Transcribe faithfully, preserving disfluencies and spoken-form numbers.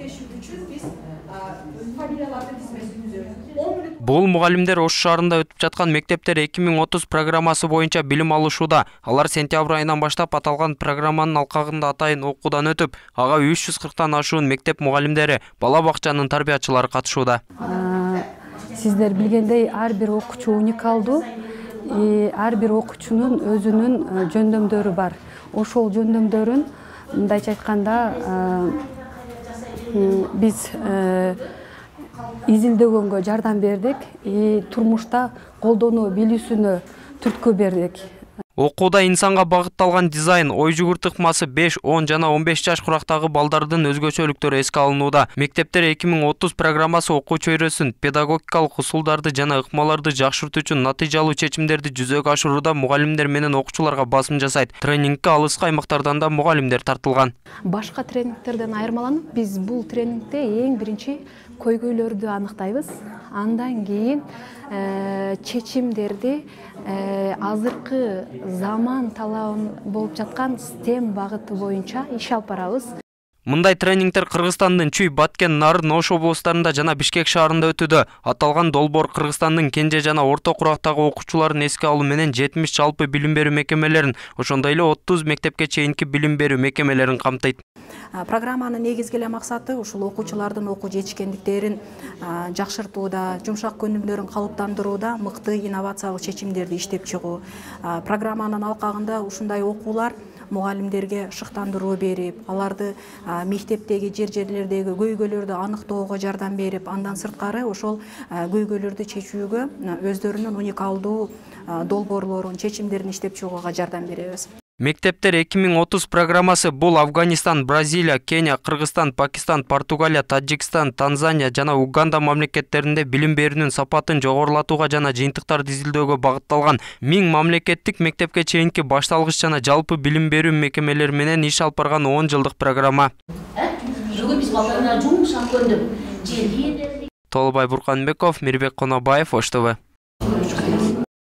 шилдешүү үчүн биз фамилияларды тизмесибиз. Бул мугалимдер Ош шаарында өтүп жаткан мектептер эки миң отуз программасы боюнча билим алышууда. Алар сентябрь айынан баштап аталган программанын алкагында атайын окуудан өтүп, ага үч жүз кырктан ашуун мектеп мугалимдери, бала бакчанын тарбиячылары катышууда. Сиздер билгендей, ар бир окуучу уникалдуу. Ар бир окуучунун өзүнүн жөндөмдөрү бар. Ошол жөндөмдөрүн мындайча айтканда биз изилдөгөнгө жардам бердик, турмушта колдонуу билүүсүнө түрткү бердик. Окууда инсанга багытталган дизайн, ой жүгүрт ыкмасы беш, он жана он беш жаш курактагы балдардын өзгөчөлүктөрү эске алынууда. Мектептер эки миң отуз программасы окуу чөйрөсүн, педагогикалык усулдарды жана ыкмаларды жакшыртуу үчүн натыйжалуу чечимдерди жүзөгө ашырууда мугалимдер менен окуучуларга басым жасайт. Тренингке алыскы аймактардан да мугалимдер тартылган. Башка тренингтерден айырмаланып, биз бул тренингде эң биринчи көйгөйлөрдү аныктайбыз. Андан кийин чечимдерди азыркы заман талабын болуп жаткан STEM багыты боюнча иш алып барабыз. Мындай тренингтер Кыргызстандын Чүй, Баткен, Нарын, Ош облустарында жана Бишкек шаарында өтүүдө. Аталган долбоор Кыргызстандын Кенже жана Орто Курактагы окуучуларын эске алуу менен жетимиш жалпы билим берүү мекемелерин, ошондой эле отуз мектепке чейинки билим берүү мекемелерин камтыйт. Программанын негизги эле максаты ушул окуучулардын окуу жетишкендиктерин жакшыртууда, жумшак көнүмдөрүн калыптандырууда мыкты инновациялык чечимдерди иштеп чыгуу. Программанын алкагында ушундай окуулар мугалимдерге шыктандыруу берип, аларды мектептеги жер-жерлердеги көйгөйлөрдү аныктоого жардам берип, андан сырткары ошол көйгөйлөрдү чечүүгө өздөрүнүн уникалдуу долбоорлорун, чечимдерин иштеп чыгууга жардам беребиз. Мектептер эки миң отуз программасы бул Афганистан, Бразилия, Кения, Кыргызстан, Пакистан, Португалия, Таджикстан, Танзания жана Уганда мамлекеттеринде билим берүүнүн сапатын жогорулатууга жана жыйынтыктарды изилдөөгө багытталган. Миң мамлекеттик мектепке чейинки башталгыч жана жалпы билим берүү мекемелери менен иш алып барган он жылдык программа. Толбай Бурканбеков, Мирбек Конобаев, Ош тэ вэ.